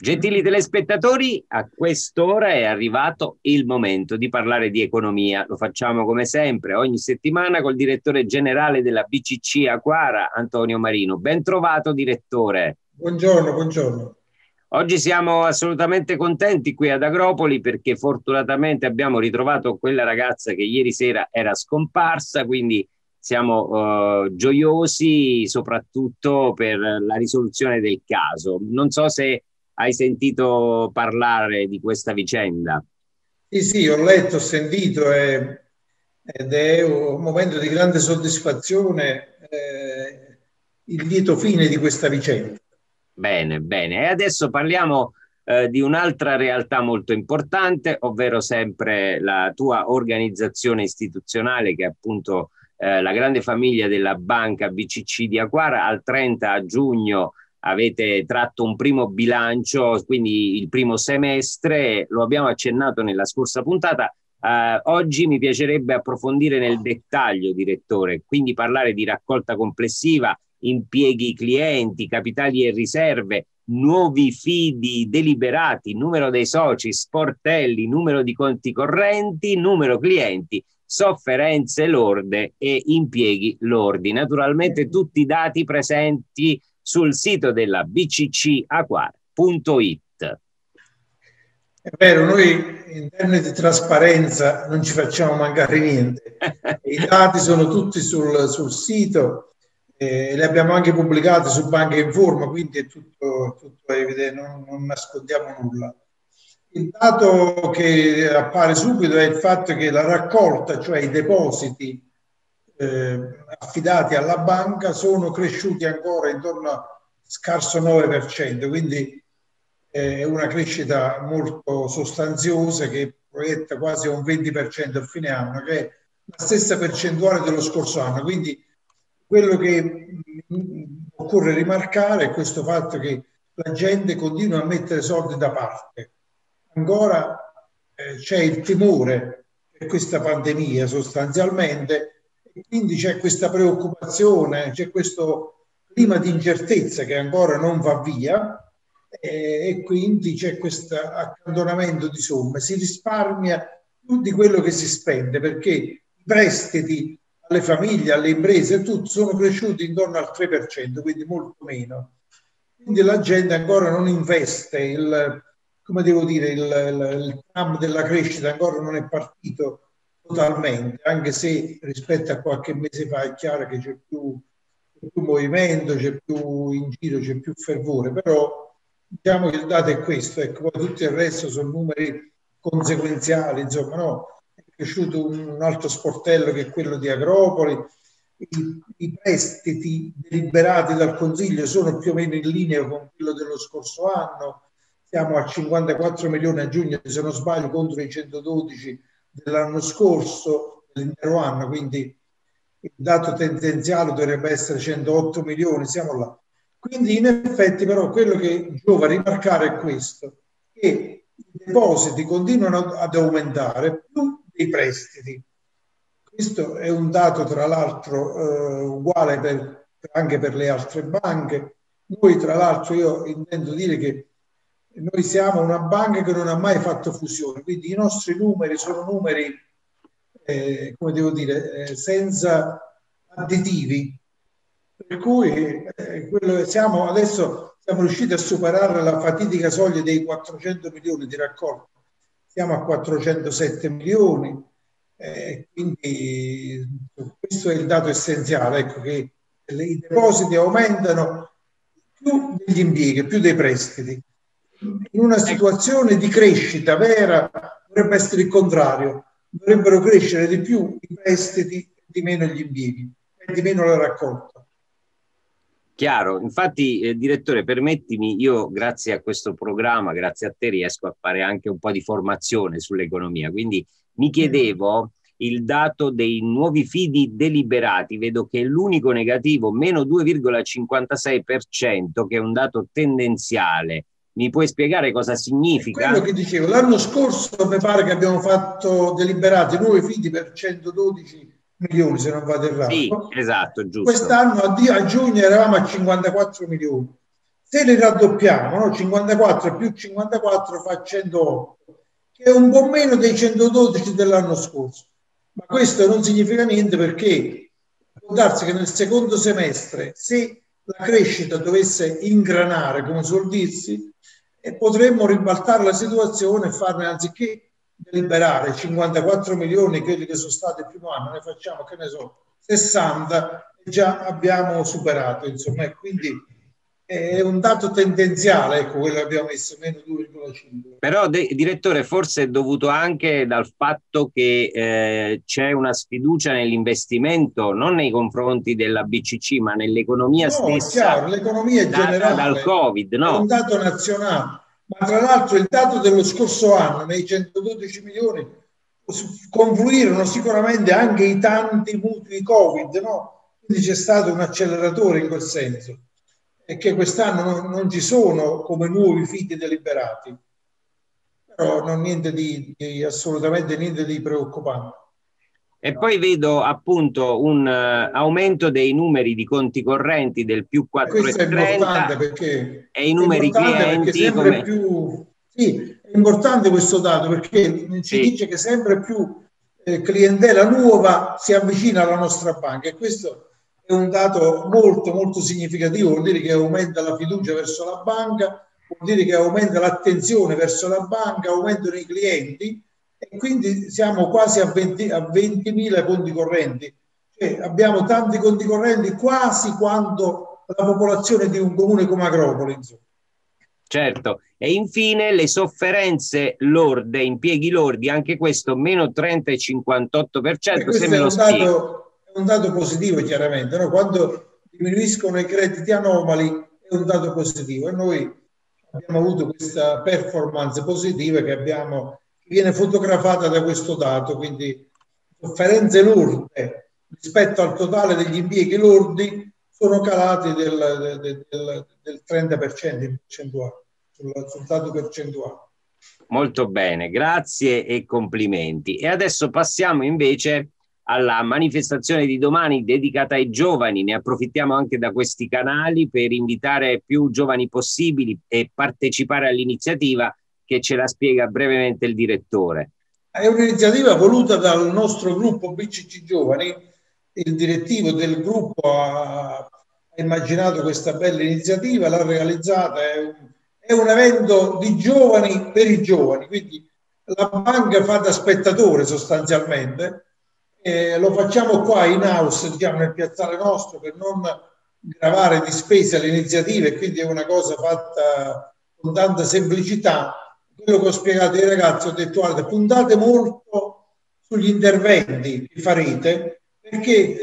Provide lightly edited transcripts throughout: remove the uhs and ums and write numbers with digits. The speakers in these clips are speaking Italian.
Gentili telespettatori, a quest'ora è arrivato il momento di parlare di economia. Lo facciamo come sempre ogni settimana col direttore generale della BCC Aquara, Antonio Marino. Ben trovato, direttore. Buongiorno, buongiorno. Oggi siamo assolutamente contenti qui ad Agropoli perché fortunatamente abbiamo ritrovato quella ragazza che ieri sera era scomparsa, quindi siamo gioiosi soprattutto per la risoluzione del caso. Non so se hai sentito parlare di questa vicenda? Sì, ho letto, ho sentito ed è un momento di grande soddisfazione, il lieto fine di questa vicenda. Bene, bene. E adesso parliamo di un'altra realtà molto importante, ovvero sempre la tua organizzazione istituzionale che è appunto la grande famiglia della banca BCC di Aquara. Al 30 giugno avete tratto un primo bilancio, quindi il primo semestre, lo abbiamo accennato nella scorsa puntata. Oggi mi piacerebbe approfondire nel dettaglio, direttore, quindi parlare di raccolta complessiva, impieghi clienti, capitali e riserve, nuovi fidi deliberati, numero dei soci, sportelli, numero di conti correnti, numero clienti, sofferenze lorde e impieghi lordi. Naturalmente tutti i dati presenti sul sito della bccaquara.it. È vero, noi in termini di trasparenza non ci facciamo mancare niente. I dati sono tutti sul sito, li abbiamo anche pubblicati su Banca Informa, quindi è tutto evidente, non nascondiamo nulla. Il dato che appare subito è il fatto che la raccolta, cioè i depositi affidati alla banca, sono cresciuti ancora intorno a scarso 9%, quindi è una crescita molto sostanziosa che proietta quasi un 20% a fine anno, che è la stessa percentuale dello scorso anno. Quindi quello che occorre rimarcare è questo fatto che la gente continua a mettere soldi da parte. Ancora c'è il timore per questa pandemia sostanzialmente, e quindi c'è questa preoccupazione, c'è questo clima di incertezza che ancora non va via, e quindi c'è questo accantonamento di somme. Si risparmia più di quello che si spende perché i prestiti alle famiglie, alle imprese, tutti sono cresciuti intorno al 3%, quindi molto meno. Quindi la gente ancora non investe, come devo dire, il tram della crescita ancora non è partito totalmente, anche se rispetto a qualche mese fa è chiaro che c'è più movimento, c'è più in giro, c'è più fervore, però diciamo che il dato è questo, ecco, poi tutto il resto sono numeri conseguenziali, insomma, no? È cresciuto un altro sportello che è quello di Agropoli, i prestiti deliberati dal Consiglio sono più o meno in linea con quello dello scorso anno, siamo a 54 milioni a giugno, se non sbaglio, contro i 112 dell'anno scorso, dell'intero anno, quindi il dato tendenziale dovrebbe essere 108 milioni, siamo là. Quindi in effetti però quello che giova rimarcare è questo, che i depositi continuano ad aumentare più dei prestiti. Questo è un dato tra l'altro uguale anche per le altre banche. Noi tra l'altro io intendo dire che noi siamo una banca che non ha mai fatto fusione, quindi i nostri numeri sono numeri, come devo dire, senza additivi. Per cui adesso siamo riusciti a superare la fatidica soglia dei 400 milioni di raccolta. Siamo a 407 milioni, quindi questo è il dato essenziale, ecco, che i depositi aumentano più degli impieghi, più dei prestiti. In una situazione di crescita vera dovrebbe essere il contrario, dovrebbero crescere di più i prestiti e di meno gli impieghi e di meno la raccolta. Chiaro, infatti direttore, permettimi, io grazie a questo programma, grazie a te, riesco a fare anche un po' di formazione sull'economia, quindi mi chiedevo il dato dei nuovi fidi deliberati, vedo che è l'unico negativo, meno 2,56%, che è un dato tendenziale. Mi puoi spiegare cosa significa? Quello che dicevo, l'anno scorso mi pare che abbiamo fatto deliberati nuovi fidi per 112 milioni, se non vado errato. Sì, esatto, giusto. Quest'anno a giugno eravamo a 54 milioni. Se li raddoppiamo, no? 54 più 54 fa 108, che è un po' meno dei 112 dell'anno scorso. Ma questo non significa niente, perché può darsi che nel secondo semestre, se la crescita dovesse ingranare, come suol dirsi, potremmo ribaltare la situazione e farne, anziché deliberare 54 milioni, quelli che sono stati il primo anno, ne facciamo, che ne so, 60, e già abbiamo superato, insomma, e quindi è un dato tendenziale, ecco, quello che abbiamo messo, meno 2,5. Però, direttore, forse è dovuto anche dal fatto che c'è una sfiducia nell'investimento, non nei confronti della BCC, ma nell'economia No, è stessa, chiaro, l'economia è data dal generale, Covid, è un no? dato nazionale, ma tra l'altro il dato dello scorso anno, nei 112 milioni, confluirono sicuramente anche i tanti mutui Covid, no? Quindi c'è stato un acceleratore in quel senso, e che quest'anno non ci sono come nuovi fidi deliberati, però non niente assolutamente niente di preoccupante. E poi vedo appunto un aumento dei numeri di conti correnti del più Questo è 4,30 importante perché, e i numeri clienti sempre come... più, sì, è importante questo dato, perché ci Sì, dice che sempre più clientela nuova si avvicina alla nostra banca, e questo è un dato molto molto significativo. Vuol dire che aumenta la fiducia verso la banca, vuol dire che aumenta l'attenzione verso la banca, aumentano i clienti, e quindi siamo quasi a 20.000 conti correnti. Cioè, abbiamo tanti conti correnti, quasi quanto la popolazione di un comune come Agropoli, insomma. certo. E infine le sofferenze lorde, impieghi lordi, anche questo meno 30 e 58%, se Questo me lo spieghi. è un dato positivo, chiaramente, no? Quando diminuiscono i crediti anomali è un dato positivo, e noi abbiamo avuto questa performance positiva che viene fotografata da questo dato. Quindi sofferenze lorde rispetto al totale degli impieghi lordi sono calati del 30% in percentuale, sul dato percentuale. Molto bene, grazie e complimenti. E adesso passiamo invece alla manifestazione di domani dedicata ai giovani. Ne approfittiamo anche da questi canali per invitare più giovani possibili e partecipare all'iniziativa, che ce la spiega brevemente il direttore. È un'iniziativa voluta dal nostro gruppo BCC Giovani. Il direttivo del gruppo ha immaginato questa bella iniziativa, l'ha realizzata. È un evento di giovani per i giovani, quindi la banca fa da spettatore sostanzialmente. Lo facciamo qua in house, diciamo, nel piazzale nostro, per non gravare di spese all'iniziativa, e quindi è una cosa fatta con tanta semplicità. Quello che ho spiegato ai ragazzi, ho detto: guarda, puntate molto sugli interventi che farete, perché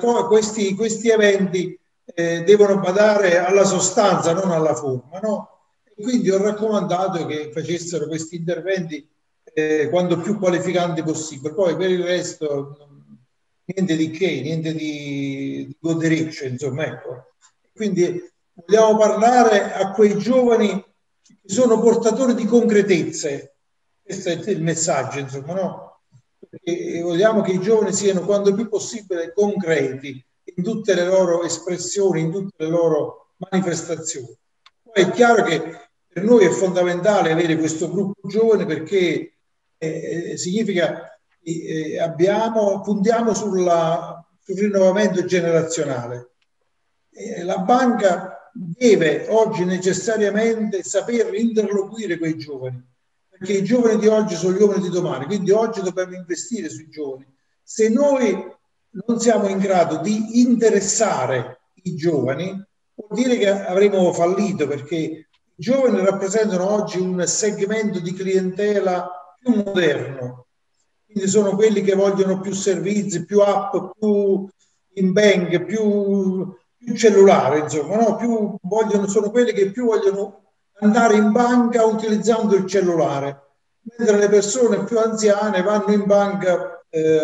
questi eventi devono badare alla sostanza, non alla forma, no? E quindi ho raccomandato che facessero questi interventi quando più qualificanti possibile. Poi per il resto niente di che, niente di godereccio, insomma, ecco. Quindi vogliamo parlare a quei giovani che sono portatori di concretezze. Questo è il messaggio, insomma, no? Perché vogliamo che i giovani siano quanto più possibile concreti in tutte le loro espressioni, in tutte le loro manifestazioni. Poi è chiaro che per noi è fondamentale avere questo gruppo giovane, perché significa che puntiamo sul rinnovamento generazionale. La banca deve oggi necessariamente saper interloquire con i giovani, perché i giovani di oggi sono gli uomini di domani, quindi oggi dobbiamo investire sui giovani. Se noi non siamo in grado di interessare i giovani, vuol dire che avremo fallito, perché i giovani rappresentano oggi un segmento di clientela più moderno, quindi sono quelli che vogliono più servizi, più app, più in bank, più cellulare, insomma, no? Sono quelli che più vogliono andare in banca utilizzando il cellulare, mentre le persone più anziane vanno in banca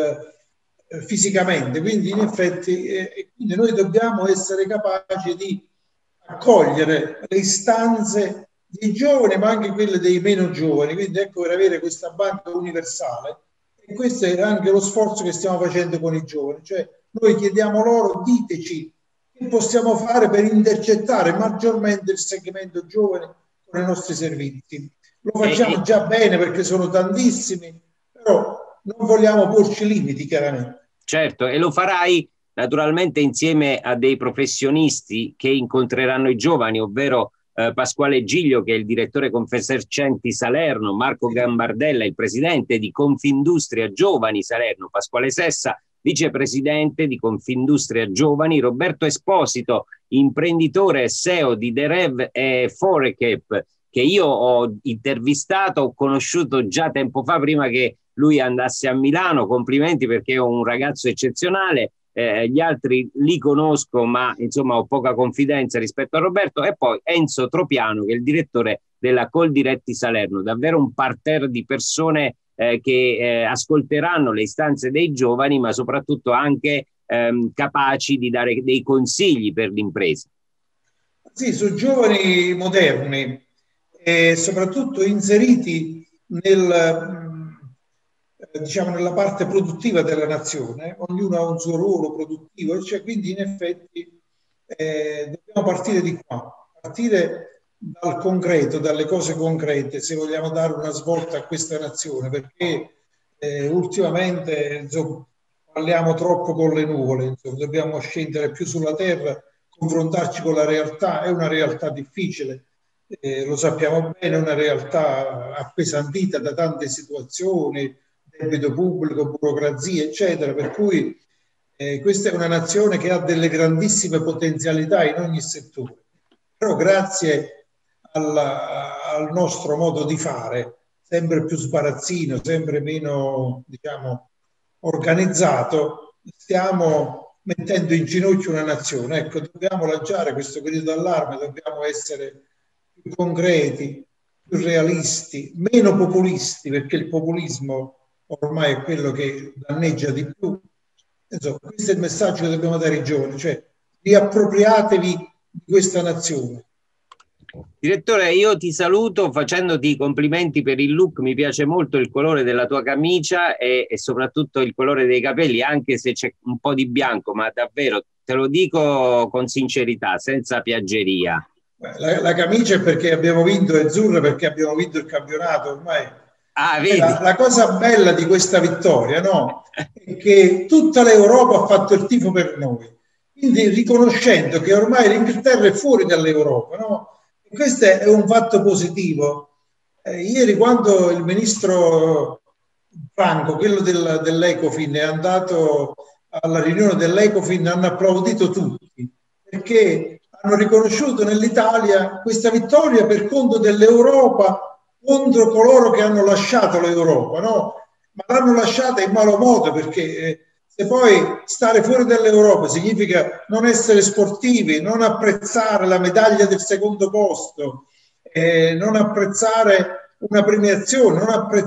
fisicamente. Quindi in effetti quindi noi dobbiamo essere capaci di accogliere le istanze dei giovani, ma anche quelle dei meno giovani. Quindi ecco, per avere questa banca universale, e questo è anche lo sforzo che stiamo facendo con i giovani. Cioè, noi chiediamo loro: diteci che possiamo fare per intercettare maggiormente il segmento giovane con i nostri servizi. Lo facciamo già bene perché sono tantissimi, però non vogliamo porci limiti, chiaramente. Certo, e lo farai naturalmente insieme a dei professionisti che incontreranno i giovani, ovvero Pasquale Giglio, che è il direttore Confesercenti Salerno, Marco Gambardella, il presidente di Confindustria Giovani Salerno, Pasquale Sessa, vicepresidente di Confindustria Giovani, Roberto Esposito, imprenditore e CEO di The Rev e Forecap, che io ho intervistato, ho conosciuto già tempo fa, prima che lui andasse a Milano. Complimenti, perché è un ragazzo eccezionale. Gli altri li conosco, ma insomma ho poca confidenza rispetto a Roberto. E poi Enzo Tropiano, che è il direttore della Coldiretti Salerno, davvero un parterre di persone che ascolteranno le istanze dei giovani, ma soprattutto anche capaci di dare dei consigli per l'impresa. Sì, su giovani moderni e soprattutto inseriti diciamo, nella parte produttiva della nazione. Ognuno ha un suo ruolo produttivo, cioè, quindi in effetti dobbiamo partire di qua, partire dal concreto, dalle cose concrete, se vogliamo dare una svolta a questa nazione, perché ultimamente insomma, parliamo troppo con le nuvole, insomma, dobbiamo scendere più sulla terra, confrontarci con la realtà. È una realtà difficile, lo sappiamo bene, è una realtà appesantita da tante situazioni, debito pubblico, burocrazia, eccetera, per cui questa è una nazione che ha delle grandissime potenzialità in ogni settore, però grazie al nostro modo di fare, sempre più sbarazzino, sempre meno, diciamo, organizzato, stiamo mettendo in ginocchio una nazione. Ecco, dobbiamo lanciare questo grido d'allarme, dobbiamo essere più concreti, più realisti, meno populisti, perché il populismo ormai è quello che danneggia di più. Insomma, questo è il messaggio che dobbiamo dare ai giovani, cioè riappropriatevi di questa nazione. Direttore, io ti saluto facendoti i complimenti per il look. Mi piace molto il colore della tua camicia e soprattutto il colore dei capelli, anche se c'è un po' di bianco, ma davvero te lo dico con sincerità, senza piaggeria. La camicia è perché abbiamo vinto, è azzurra perché abbiamo vinto il campionato ormai. Vedi? La cosa bella di questa vittoria, no? È che tutta l'Europa ha fatto il tifo per noi, quindi riconoscendo che ormai l'Inghilterra è fuori dall'Europa, no? E questo è un fatto positivo. Ieri, quando il ministro Franco, quello dell'Ecofin, è andato alla riunione dell'Ecofin, hanno applaudito tutti, perché hanno riconosciuto nell'Italia questa vittoria per conto dell'Europa contro coloro che hanno lasciato l'Europa, no? Ma l'hanno lasciata in malo modo, perché se poi stare fuori dall'Europa significa non essere sportivi, non apprezzare la medaglia del secondo posto, non apprezzare una premiazione,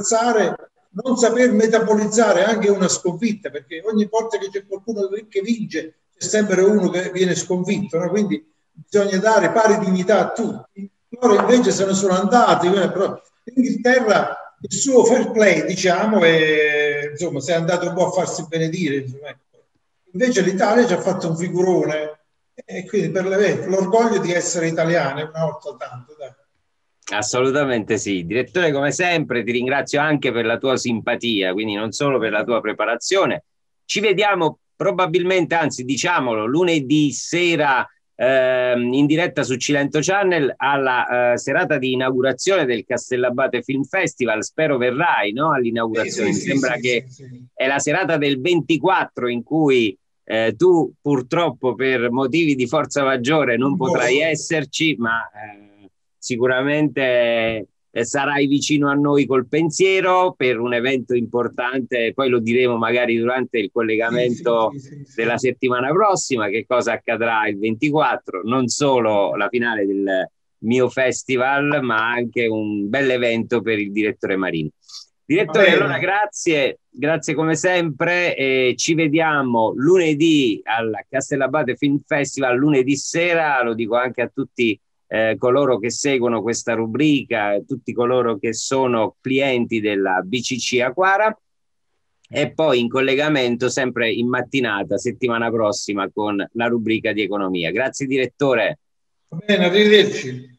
non saper metabolizzare anche una sconfitta, perché ogni volta che c'è qualcuno che vince c'è sempre uno che viene sconfitto, no? Quindi bisogna dare pari dignità a tutti. Loro invece se ne sono andati, però l'Inghilterra, il suo fair play, diciamo, insomma, si è andato un po' a farsi benedire, insomma. Invece l'Italia ci ha fatto un figurone, e quindi per l'orgoglio di essere italiani una volta tanto, dai. Assolutamente sì. Direttore, come sempre ti ringrazio anche per la tua simpatia, quindi non solo per la tua preparazione. Ci vediamo probabilmente, anzi diciamolo, lunedì sera in diretta su Cilento Channel alla serata di inaugurazione del Castellabate Film Festival. Spero verrai, no? All'inaugurazione. Mi sembra che è la serata del 24 in cui tu purtroppo per motivi di forza maggiore non potrai esserci, ma sicuramente sarai vicino a noi col pensiero per un evento importante. Poi lo diremo magari durante il collegamento della settimana prossima, che cosa accadrà il 24, non solo la finale del mio festival, ma anche un bel evento per il direttore Marino. Direttore, allora grazie come sempre, e ci vediamo lunedì al Castellabate Film Festival, lunedì sera. Lo dico anche a tutti coloro che seguono questa rubrica, tutti coloro che sono clienti della BCC Aquara. e poi in collegamento sempre in mattinata, settimana prossima, con la rubrica di economia. Grazie direttore. Va bene, arrivederci.